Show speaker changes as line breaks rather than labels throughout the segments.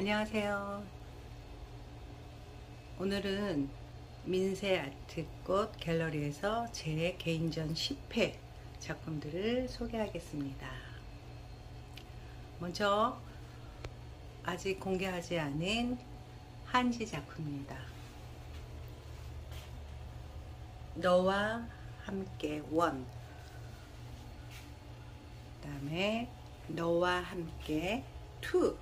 안녕하세요. 오늘은 민세 아트꽃 갤러리에서 제 개인전 10회 작품들을 소개하겠습니다. 먼저 아직 공개하지 않은 한지 작품입니다. 너와 함께 원, 그 다음에 너와 함께 투,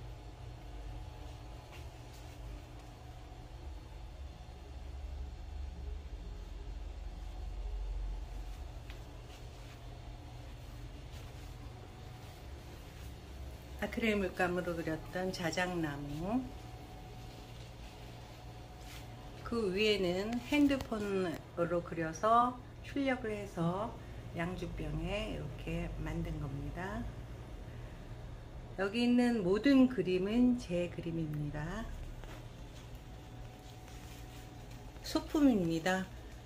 아크릴 물감으로 그렸던 자작나무, 그 위에는 핸드폰으로 그려서 출력을 해서 양주병에 이렇게 만든 겁니다. 여기 있는 모든 그림은 제 그림입니다. 소품입니다.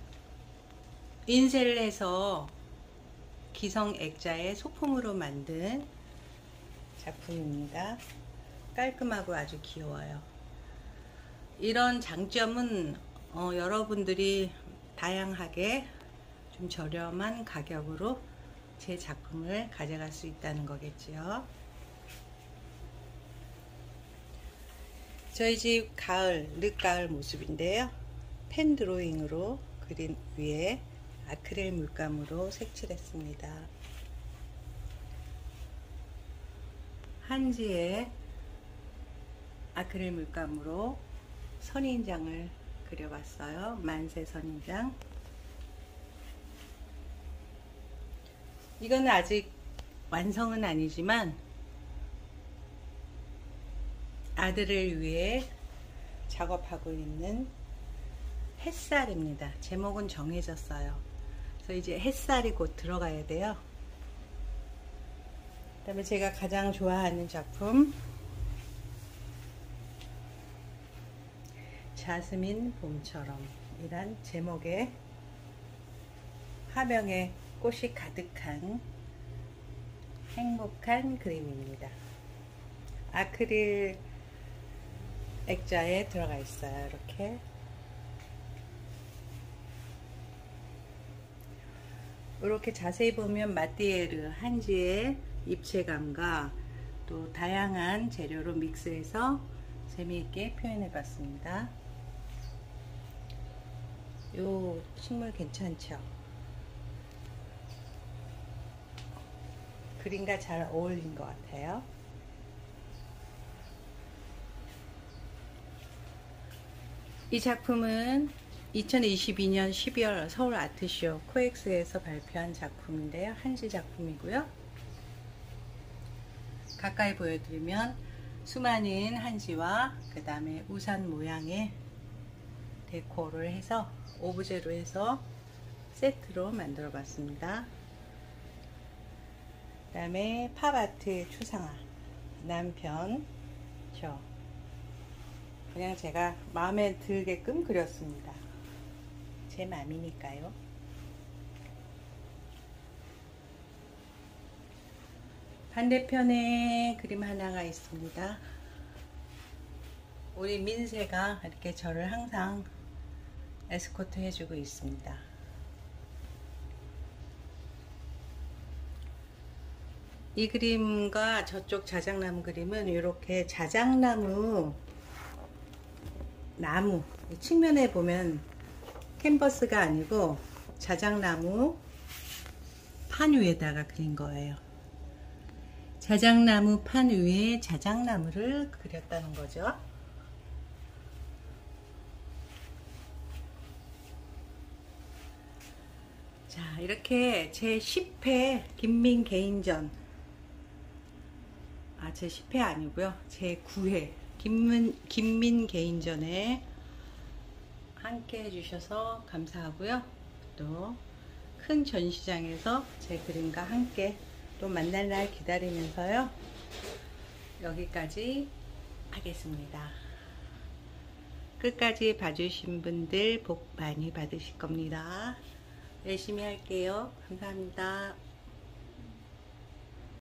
인쇄를 해서 기성 액자의 소품으로 만든 작품입니다. 깔끔하고 아주 귀여워요. 이런 장점은 여러분들이 다양하게 좀 저렴한 가격으로 제 작품을 가져갈 수 있다는 거겠지요. 저희 집 가을, 늦가을 모습인데요. 펜 드로잉으로 그린 위에 아크릴 물감으로 색칠했습니다. 한지에 아크릴 물감으로 선인장을 그려봤어요. 만세 선인장. 이건 아직 완성은 아니지만 아들을 위해 작업하고 있는 햇살입니다. 제목은 정해졌어요. 그래서 이제 햇살이 곧 들어가야 돼요. 그 다음에 제가 가장 좋아하는 작품, 자스민 봄처럼 이란 제목의 화병에 꽃이 가득한 행복한 그림입니다. 아크릴 액자에 들어가 있어요. 이렇게 자세히 보면 마띠에르 한지의 입체감과 또 다양한 재료로 믹스해서 재미있게 표현해 봤습니다. 요 식물 괜찮죠? 그림과 잘 어울린 것 같아요. 이 작품은 2022년 12월 서울 아트쇼 코엑스에서 발표한 작품인데요. 한지 작품이고요. 가까이 보여드리면 수많은 한지와 그 다음에 우산 모양의 데코를 해서 오브제로 해서 세트로 만들어 봤습니다. 그 다음에 팝아트 추상화, 남편 저 그냥 제가 마음에 들게끔 그렸습니다. 제 맘이니까요. 반대편에 그림 하나가 있습니다. 우리 민세가 이렇게 저를 항상 에스코트 해주고 있습니다. 이 그림과 저쪽 자작나무 그림은 이렇게 자작나무 나무 측면에 보면 캔버스가 아니고 자작나무 판 위에다가 그린 거예요. 자작나무 판 위에 자작나무를 그렸다는 거죠. 자, 이렇게 제 10회 김민 개인전, 제 10회 아니고요. 제 9회 김민 개인전에 함께 해주셔서 감사하고요. 또 큰 전시장에서 제 그림과 함께 또 만날 날 기다리면서요. 여기까지 하겠습니다. 끝까지 봐주신 분들 복 많이 받으실 겁니다. 열심히 할게요. 감사합니다.